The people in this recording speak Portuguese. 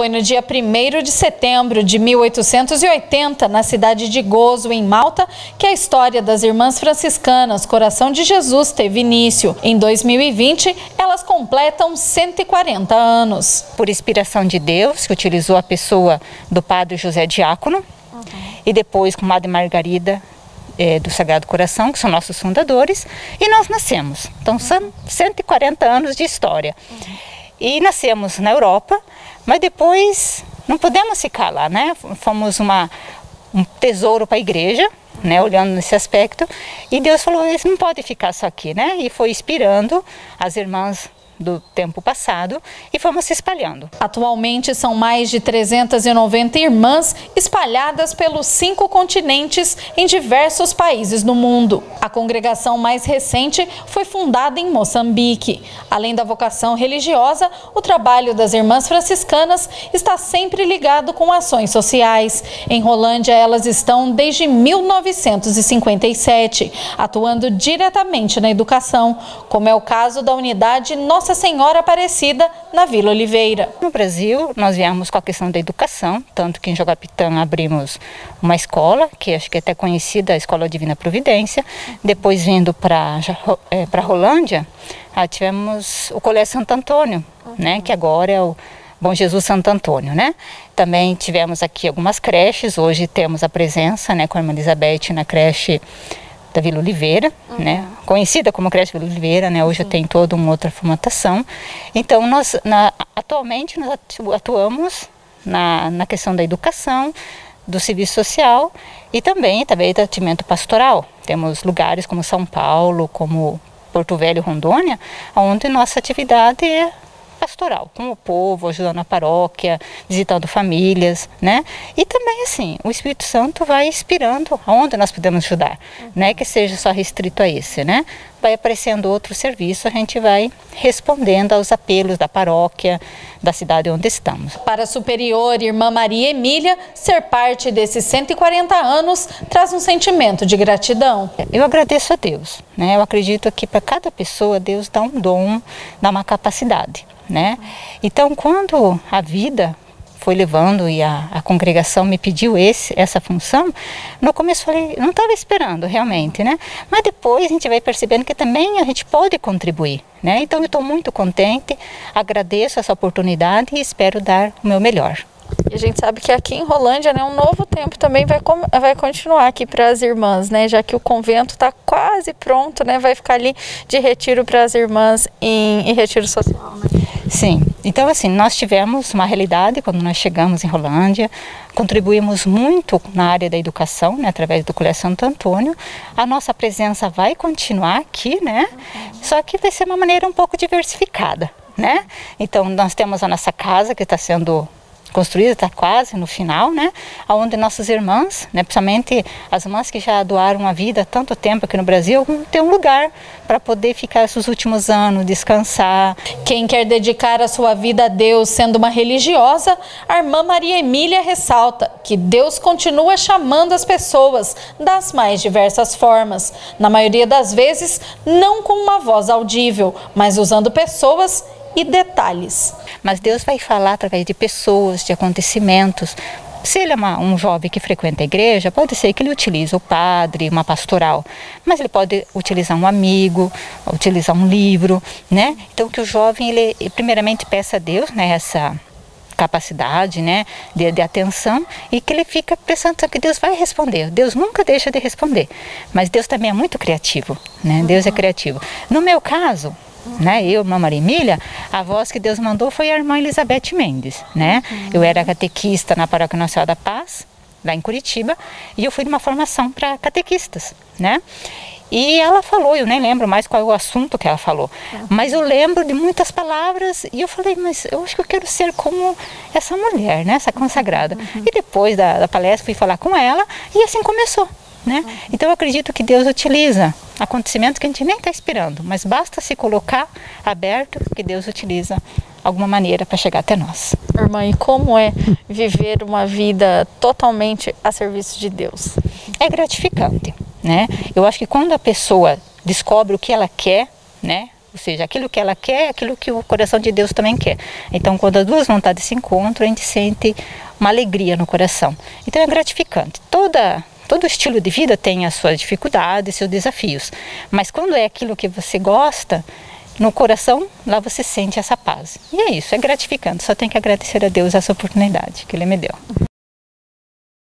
Foi no dia 1º de setembro de 1880, na cidade de Gozo, em Malta, que a história das Irmãs Franciscanas Coração de Jesus teve início. Em 2020, elas completam 140 anos. Por inspiração de Deus, que utilizou a pessoa do Padre José Diácono, e depois com Madre Margarida do Sagrado Coração, que são nossos fundadores, e nós nascemos. Então são 140 anos de história. E nascemos na Europa, mas depois não podemos ficar lá, né? Fomos um tesouro para a igreja, né? Olhando nesse aspecto, e Deus falou, eles não podem ficar só aqui, né? E foi inspirando as irmãs do tempo passado e fomos se espalhando. Atualmente são mais de 390 irmãs espalhadas pelos 5 continentes em diversos países do mundo. A congregação mais recente foi fundada em Moçambique. Além da vocação religiosa, o trabalho das Irmãs Franciscanas está sempre ligado com ações sociais. Em Rolândia, elas estão desde 1957, atuando diretamente na educação, como é o caso da unidade Nossa Senhora Aparecida, na Vila Oliveira. No Brasil, nós viemos com a questão da educação, tanto que em Jogapitã abrimos uma escola, que acho que é até conhecida, a Escola Divina Providência. Depois, vindo para Rolândia, tivemos o Colégio Santo Antônio, né, que agora é o Bom Jesus Santo Antônio, né? Também tivemos aqui algumas creches, hoje temos a presença, né, com a irmã Elizabeth na creche da Vila Oliveira, né, conhecida como creche Vila Oliveira, né, hoje tem toda uma outra formatação. Então, atualmente nós atuamos na questão da educação, do serviço social e também do atendimento pastoral. Temos lugares como São Paulo, como Porto Velho, Rondônia, onde nossa atividade é pastoral, com o povo, ajudando a paróquia, visitando famílias, né? E também, assim, o Espírito Santo vai inspirando aonde nós podemos ajudar, né? Que seja só restrito a esse, né? Vai aparecendo outro serviço, a gente vai respondendo aos apelos da paróquia, da cidade onde estamos. Para a superior Irmã Maria Emília, ser parte desses 140 anos traz um sentimento de gratidão. Eu agradeço a Deus, né? Eu acredito que para cada pessoa Deus dá um dom, dá uma capacidade, né? Então, quando a vida foi levando e a congregação me pediu essa função, no começo eu falei, não estava esperando realmente, né? Mas depois a gente vai percebendo que também a gente pode contribuir, né? Então eu estou muito contente, agradeço essa oportunidade e espero dar o meu melhor. E a gente sabe que aqui em Rolândia, né, um novo tempo também vai continuar aqui para as irmãs, né, já que o convento está quase pronto, né, vai ficar ali de retiro para as irmãs em retiro social, né? Sim, então assim, nós tivemos uma realidade quando nós chegamos em Rolândia, contribuímos muito na área da educação, né, através do Colégio Santo Antônio. A nossa presença vai continuar aqui, né, só que vai ser uma maneira um pouco diversificada, né? Então nós temos a nossa casa que está sendo construída, está quase no final, né? Onde nossas irmãs, né, principalmente as irmãs que já doaram a vida há tanto tempo aqui no Brasil, vão ter um lugar para poder ficar esses últimos anos, descansar. Quem quer dedicar a sua vida a Deus sendo uma religiosa, a Irmã Maria Emília ressalta que Deus continua chamando as pessoas das mais diversas formas. Na maioria das vezes, não com uma voz audível, mas usando pessoas e detalhes. Mas Deus vai falar através de pessoas, de acontecimentos. Se ele é um jovem que frequenta a igreja, pode ser que ele utilize o padre, uma pastoral, mas ele pode utilizar um amigo, utilizar um livro, né? Então que o jovem, ele primeiramente peça a Deus, né, essa capacidade, né, de atenção, e que ele fica pensando que Deus vai responder. Deus nunca deixa de responder, mas Deus também é muito criativo, né? Deus é criativo. No meu caso, né, eu, Irmã Maria Emília, a voz que Deus mandou foi a Irmã Elizabeth Mendes, né? Eu era catequista na Paróquia Nossa Senhora da Paz, lá em Curitiba, e eu fui numa formação para catequistas, né? E ela falou, eu nem lembro mais qual é o assunto que ela falou, mas eu lembro de muitas palavras e eu falei, mas eu acho que eu quero ser como essa mulher, né, essa consagrada. E depois da palestra fui falar com ela e assim começou, né? Então eu acredito que Deus utiliza acontecimentos que a gente nem está esperando, mas basta se colocar aberto que Deus utiliza alguma maneira para chegar até nós. Irmã, e como é viver uma vida totalmente a serviço de Deus? É gratificante, né? Eu acho que quando a pessoa descobre o que ela quer, né, Ou seja, aquilo que ela quer, aquilo que o coração de Deus também quer. Então, quando as duas vontades se encontram, a gente sente uma alegria no coração. Então, é gratificante. Todo estilo de vida tem as suas dificuldades, seus desafios. Mas quando é aquilo que você gosta, no coração, lá você sente essa paz. E é isso, é gratificante. Só tem que agradecer a Deus essa oportunidade que Ele me deu.